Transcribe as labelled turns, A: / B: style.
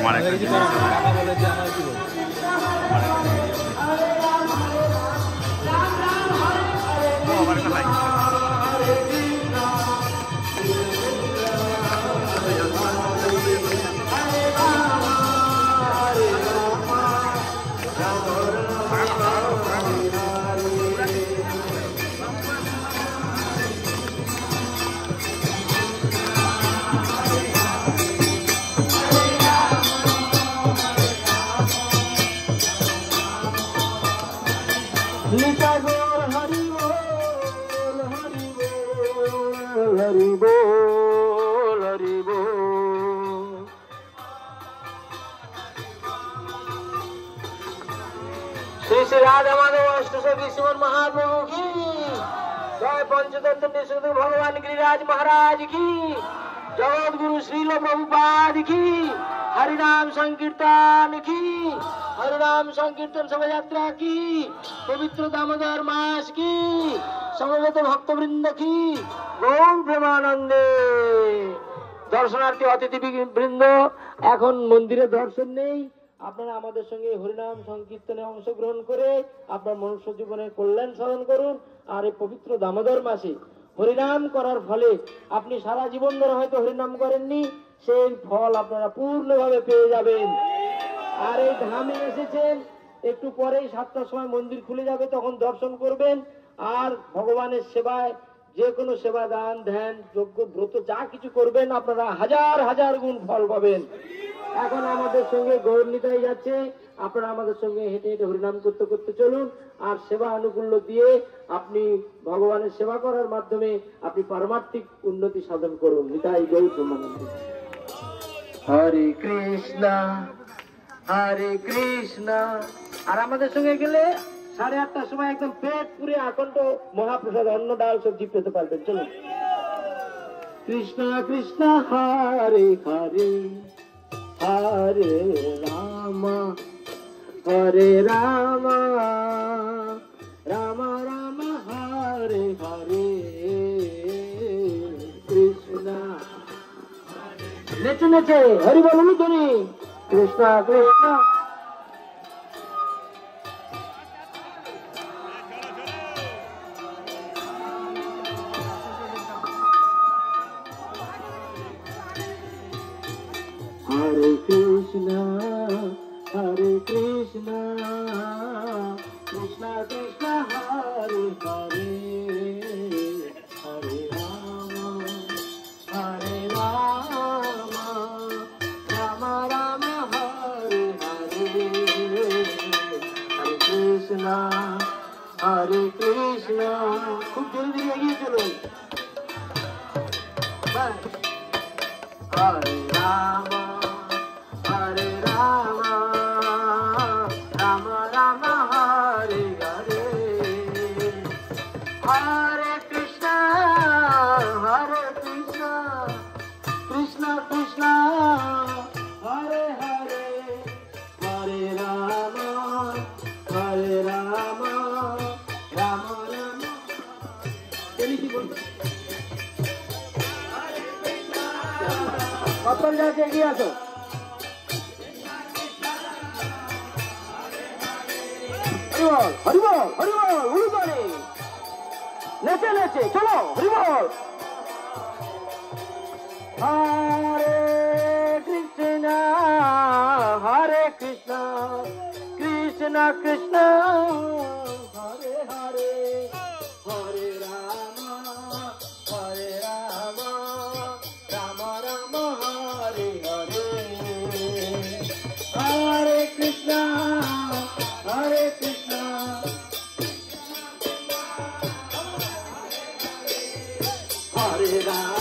A: আমার একটা জিনিস আমার একটা লাইক
B: श्री श्री राधा माधव अष्टसखी श्रीमन महाप्रभु की जय। पंचतंत्र निषेध भगवान गिरिराज महाराज की, जगत गुरु श्रील प्रभुपाद की, हरिनाम संकीर्तन की, हरिनाम संकीर्तन शोभा यात्रा की, पवित्र दामोदर मास की, समवेत भक्त वृंद की, गौर प्रेमानंदे। दर्शनार्थी अतिथि বৃন্দ এখন মন্দিরে দর্শন নেই, আপনারা আমাদের সঙ্গে হরিনাম সংকীর্তনে অংশগ্রহণ করে আপনার মনুষ্য জীবনের কল্যাণ সাধন করুন। আর এই পবিত্র দামোদর মাসে হরিনাম করার ফলে আপনি সারা জীবন ধরে হয়তো হরিনাম করেননি, সেই ফল আপনারা পূর্ণভাবে পেয়ে যাবেন। আর এই ধামে এসেছেন, একটু পরেই 7টার সময় মন্দির খুলে যাবে, তখন দর্শন করবেন। আর ভগবানের সেবায় যে কোনো সেবা দান ধ্যান যজ্ঞ ব্রত যা কিছু করবেন আপনারা হাজার হাজার গুণ ফল পাবেন। এখন আমাদের সঙ্গে গৌর নিতাই যাচ্ছে, আপনারা আমাদের সঙ্গে হেঁটে হেঁটে হরিনাম করতে করতে চলুন। আর সেবা আনুকূল্য দিয়ে আপনি ভগবানের সেবা করার মাধ্যমে আপনি পারমার্থিক উন্নতি সাধন করুন। নিতাই গৌর ব্রহ্মানন্দ। হরে কৃষ্ণ হরে কৃষ্ণ। আর আমাদের সঙ্গে গেলে 8:30টার সময় একদম পেট পুরে আকণ্ঠ মহাপ্রসাদ অন্ন ডাল সবজি পেতে পারবেন। চলুন। কৃষ্ণ কৃষ্ণ হরে হরে হরে রাম হরে রাম রাম রাম হরে হরে কৃষ্ণ। নেচে নেচে হরি বলুন তুমি Krishna Krishna. Hare Krishna, Hare Krishna, Krishna Krishna, Hare Hare, Hare Rama, Hare Rama, Rama Rama, Hare Hare, Hare Krishna, Hare Krishna. খুব ধীরে ধীরে এগিয়ে চলুন। Hare Rama, Hare Rama, Rama Rama, Hare Hare, Hare Krishna, Hare Krishna, Krishna Krishna, Hare Hare, Hare Rama, Hare Rama, Rama Rama. কখন যাচ্ছে এগিয়ে আসো। হরিবল হরিবল উলু করে নেচে নেচে চলো হরিবল। হরে কৃষ্ণ হরে কৃষ্ণ কৃষ্ণ কৃষ্ণ হরে হরে, হরে রাম হরে রাম রাম রাম হরে হরে, হরে কৃষ্ণ হরে কৃষ্ণ হরে রাম